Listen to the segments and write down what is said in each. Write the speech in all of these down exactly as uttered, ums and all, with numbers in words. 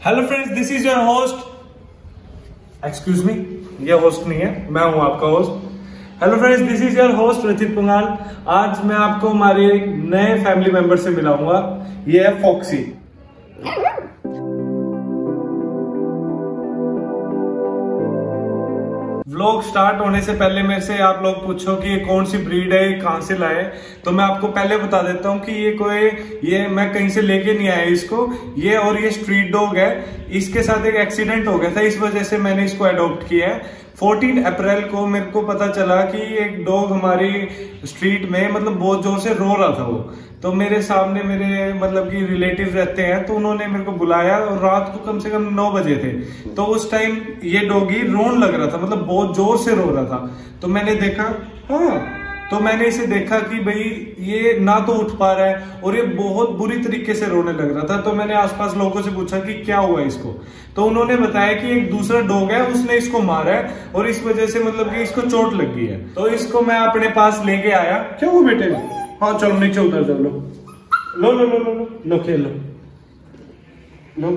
Hello friends, this is your host. Excuse me, ये host नहीं है, मैं हूं आपका host. Hello friends, this is your host Prateek Pangal. आज मैं आपको हमारे नए फैमिली मेंबर से मिलाऊंगा। ये है फॉक्सी। व्लॉग स्टार्ट होने से पहले मेरे से आप लोग पूछो कि ये कौन सी ब्रीड है, कहां से लाए, तो मैं आपको पहले बता देता हूं कि ये कोई ये मैं कहीं से लेके नहीं आया इसको। ये और ये स्ट्रीट डॉग है। इसके साथ एक एक्सीडेंट हो गया था, इस वजह से मैंने इसको अडॉप्ट किया है। चौदह अप्रैल को मेरे को पता चला कि एक डॉग हमारी स्ट्रीट में मतलब बहुत जोर से रो रहा था वो। तो मेरे सामने मेरे मतलब कि रिलेटिव रहते हैं, तो उन्होंने मेरे को बुलाया और रात को कम से कम नौ बजे थे। तो उस टाइम ये डॉगी रोन लग रहा था, मतलब बहुत जोर से रो रहा था। तो मैंने देखा, हाँ तो मैंने इसे देखा कि भाई ये ना तो उठ पा रहा है और ये बहुत बुरी तरीके से रोने लग रहा था। तो मैंने आसपास लोगों से पूछा कि क्या हुआ इसको, तो उन्होंने बताया कि एक दूसरा डॉग है, उसने इसको मारा है और इस वजह से मतलब कि इसको चोट लग गई है। तो इसको मैं अपने पास लेके आया। क्या हुआ बेटे? हाँ चलो नीचे उतर जाओ, लो लो लो लो लो लो खेल लो लो।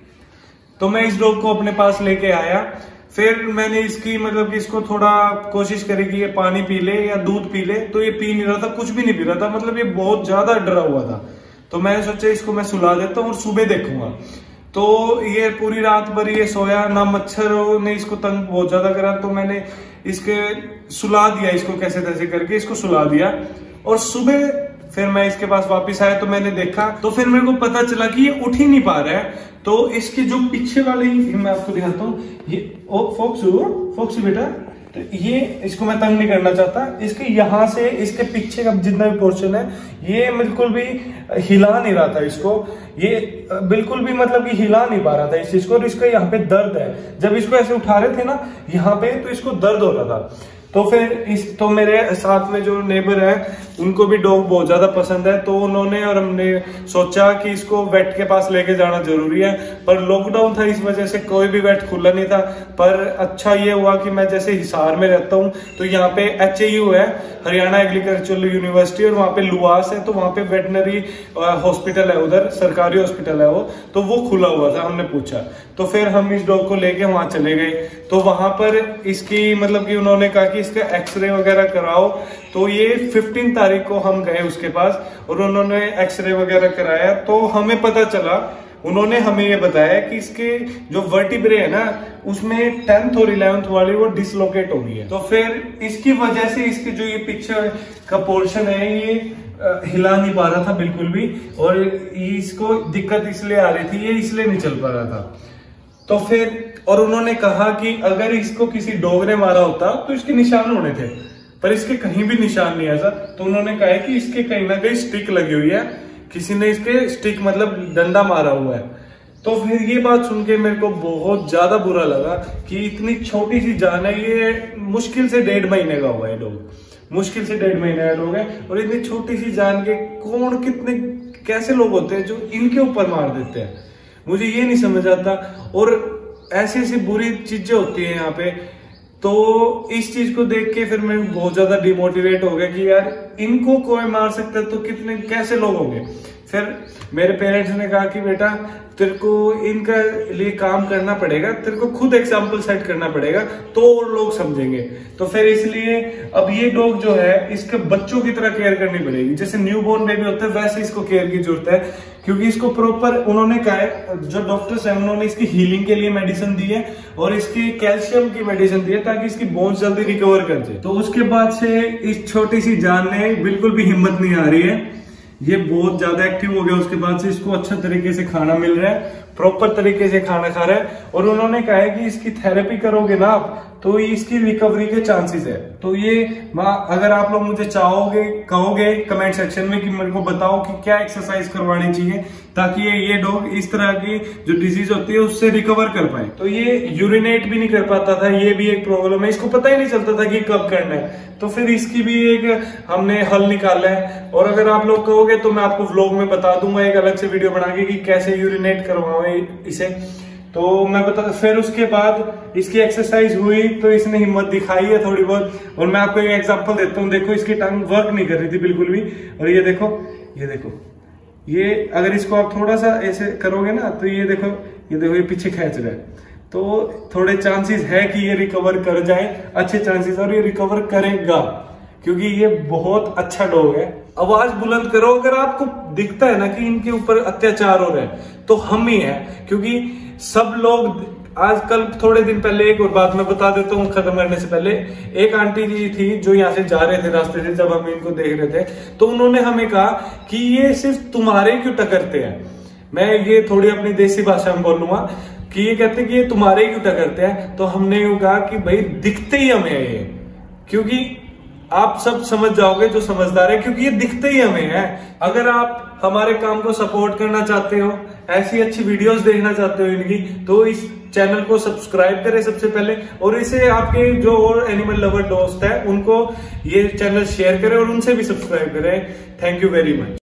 तो मैं इस डॉग को अपने पास लेके आया। फिर मैंने इसकी मतलब कि इसको थोड़ा कोशिश करी कि ये पानी पी ले या दूध पी ले, तो ये पी नहीं रहा था, कुछ भी नहीं पी रहा था, मतलब ये बहुत ज्यादा डरा हुआ था। तो मैंने सोचा इसको मैं सुला देता हूँ और सुबह देखूंगा। तो ये पूरी रात भर ये सोया ना, मच्छर ने इसको तंग बहुत ज्यादा करा। तो मैंने इसके सुला दिया, इसको कैसे तैसे करके इसको सुला दिया। और सुबह फिर मैं इसके पास वापस आया तो मैंने देखा, तो फिर मेरे को पता चला कि ये उठ ही नहीं पा रहा है। तो इसके जो पीछे वाले, मैं आपको दिखाता हूँ, ये ओ फोक्सू फोक्सू बेटा, तो ये इसको मैं तंग नहीं करना चाहता। इसके यहाँ से इसके पीछे का जितना भी पोर्शन है ये बिल्कुल भी हिला नहीं रहा था इसको, ये बिल्कुल भी मतलब कि हिला नहीं पा रहा था इस चीज को। और इसका यहाँ पे दर्द है, जब इसको ऐसे उठा रहे थे ना यहाँ पे, तो इसको दर्द हो रहा था। तो फिर इस तो मेरे साथ में जो नेबर है उनको भी डॉग बहुत ज्यादा पसंद है, तो उन्होंने और हमने सोचा कि इसको वेट के पास लेके जाना जरूरी है। पर लॉकडाउन था, इस वजह से कोई भी वेट खुला नहीं था। पर अच्छा ये हुआ कि मैं जैसे हिसार में रहता हूँ तो यहाँ पे एच ए यू है, हरियाणा एग्रीकल्चरल यूनिवर्सिटी, और वहाँ पे लुआस है, तो वहाँ पे वेटनरी हॉस्पिटल है, उधर सरकारी हॉस्पिटल है वो, तो वो खुला हुआ था। हमने पूछा तो फिर हम इस डॉग को लेके वहां चले गए। तो वहां पर इसकी मतलब कि उन्होंने कहा कि इसका एक्सरे वगैरह कराओ। तो ये पंद्रह तारीख को हम गए उसके पास और उन्होंने एक्सरे वगैरह कराया। तो हमें पता चला, उन्होंने हमें ये बताया कि इसके जो वर्टिब्रे है ना, उसमें टेंथ और इलेवेंथ वाली वो डिसलोकेट हो गई है। तो फिर इसकी वजह से इसके जो ये पीछे का पोर्शन है ये हिला नहीं पा रहा था बिल्कुल भी, और इसको दिक्कत इसलिए आ रही थी, ये इसलिए नहीं चल पा रहा था। तो फिर और उन्होंने कहा कि अगर इसको किसी डॉग ने मारा होता तो इसके निशान होने थे, पर इसके कहीं भी निशान नहीं ऐसा। तो उन्होंने कहा कि इसके कहीं ना कहीं स्टिक लगी हुई है, किसी ने इसके स्टिक मतलब डंडा मारा हुआ है। तो फिर ये बात सुन के मेरे को बहुत ज्यादा बुरा लगा कि इतनी छोटी सी जान है, ये मुश्किल से डेढ़ महीने का हुआ है डॉग, मुश्किल से डेढ़ महीने का डॉग है, और इतनी छोटी सी जान के कौन कितने कैसे लोग होते हैं जो इनके ऊपर मार देते हैं, मुझे ये नहीं समझ आता। और ऐसी ऐसी बुरी चीजें होती हैं यहाँ पे। तो इस चीज को देख के फिर मैं बहुत ज्यादा डिमोटिवेट हो गया कि यार इनको कोई मार सकता है तो कितने कैसे लोग होंगे। फिर मेरे पेरेंट्स ने कहा कि बेटा तेरे को इनका लिए काम करना पड़ेगा, तेरे को खुद एग्जाम्पल सेट करना पड़ेगा, तो और लोग समझेंगे। तो फिर इसलिए अब ये डॉग जो है इसके बच्चों की तरह केयर करनी पड़ेगी, जैसे न्यूबॉर्न बेबी होता है वैसे इसको केयर की जरूरत है। क्योंकि इसको प्रॉपर उन्होंने कहा है, जो डॉक्टर्स हैं उन्होंने इसकी हीलिंग के लिए मेडिसिन दी है और इसकी कैल्शियम की मेडिसिन दी है ताकि इसकी बोन्स जल्दी रिकवर कर जाए। तो उसके बाद से इस छोटी सी जान ने बिल्कुल भी हिम्मत नहीं आ रही है, ये बहुत ज्यादा एक्टिव हो गया। उसके बाद से इसको अच्छा तरीके से खाना मिल रहा है, प्रॉपर तरीके से खाना खा रहा है। और उन्होंने कहा है कि इसकी थेरेपी करोगे ना आप तो इसकी रिकवरी के चांसेस है। तो ये अगर आप लोग मुझे चाहोगे कहोगे कमेंट सेक्शन में कि मेरे को बताओ कि क्या एक्सरसाइज करवानी चाहिए ताकि ये ये डॉग इस तरह की जो डिजीज होती है उससे रिकवर कर पाए। तो ये यूरिनेट भी नहीं कर पाता था, ये भी एक प्रॉब्लम है, इसको पता ही नहीं चलता था कि कब करना है। तो फिर इसकी भी एक हमने हल निकाला है। और अगर आप लोग कहोगे तो मैं आपको व्लॉग में बता दूंगा एक अलग से वीडियो बना के कि कैसे यूरिनेट करवाओ इसे। तो मैं बता फिर उसके बाद इसकी एक्सरसाइज हुई तो इसने हिम्मत दिखाई है थोड़ी बहुत। और मैं आपको एक एग्जांपल देता हूँ, देखो इसकी टंग वर्क नहीं कर रही थी बिल्कुल भी, और ये देखो ये देखो ये अगर इसको आप थोड़ा सा ऐसे करोगे ना तो ये देखो ये देखो ये पीछे खेच रहा है, तो थोड़े चांसेस है कि ये रिकवर कर जाए, अच्छे चांसेस, और ये रिकवर करेगा क्योंकि ये बहुत अच्छा डॉग है। आवाज बुलंद करो अगर आपको दिखता है ना कि इनके ऊपर अत्याचार हो रहा है, तो हम ही है, क्योंकि सब लोग आजकल। थोड़े दिन पहले एक और बात मैं बता देता हूँ खत्म करने से पहले, एक आंटी जी थी जो यहाँ से जा रहे थे रास्ते से, जब हम इनको देख रहे थे तो उन्होंने हमें कहा कि ये सिर्फ तुम्हारे क्यों टकरते हैं। मैं ये थोड़ी अपनी देसी भाषा में बोलूंगा कि ये कहते कि ये तुम्हारे क्यों टकरते हैं, तो हमने यूं कहा कि भाई दिखते ही हमें है ये, क्योंकि आप सब समझ जाओगे जो समझदार है, क्योंकि ये दिखते ही हमें है। अगर आप हमारे काम को सपोर्ट करना चाहते हो, ऐसी अच्छी वीडियोस देखना चाहते हो इनकी, तो इस चैनल को सब्सक्राइब करें सबसे पहले, और इसे आपके जो और एनिमल लवर दोस्त है उनको ये चैनल शेयर करें और उनसे भी सब्सक्राइब करें। Thank you very much.